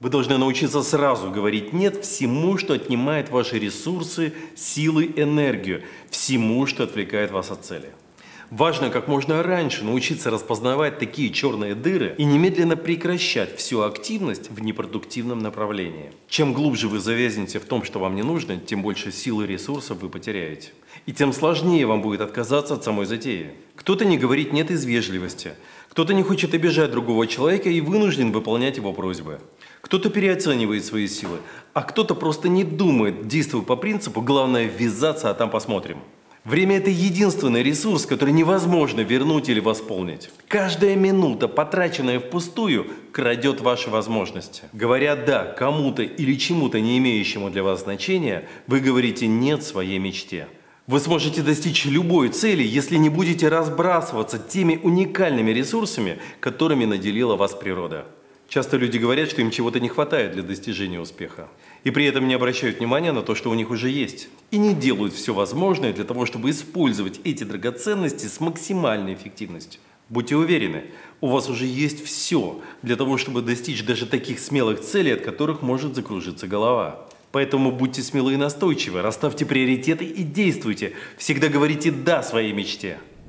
Вы должны научиться сразу говорить «нет» всему, что отнимает ваши ресурсы, силы, энергию, всему, что отвлекает вас от цели. Важно как можно раньше научиться распознавать такие черные дыры и немедленно прекращать всю активность в непродуктивном направлении. Чем глубже вы завязнете в том, что вам не нужно, тем больше сил и ресурсов вы потеряете. И тем сложнее вам будет отказаться от самой затеи. Кто-то не говорит «нет» из вежливости, кто-то не хочет обижать другого человека и вынужден выполнять его просьбы. Кто-то переоценивает свои силы, а кто-то просто не думает, действуя по принципу «главное ввязаться, а там посмотрим». Время – это единственный ресурс, который невозможно вернуть или восполнить. Каждая минута, потраченная впустую, крадет ваши возможности. Говоря «да» кому-то или чему-то, не имеющему для вас значения, вы говорите «нет» своей мечте. Вы сможете достичь любой цели, если не будете разбрасываться теми уникальными ресурсами, которыми наделила вас природа. Часто люди говорят, что им чего-то не хватает для достижения успеха. И при этом не обращают внимания на то, что у них уже есть. И не делают все возможное для того, чтобы использовать эти драгоценности с максимальной эффективностью. Будьте уверены, у вас уже есть все для того, чтобы достичь даже таких смелых целей, от которых может закружиться голова. Поэтому будьте смелы и настойчивы, расставьте приоритеты и действуйте. Всегда говорите «да» своей мечте.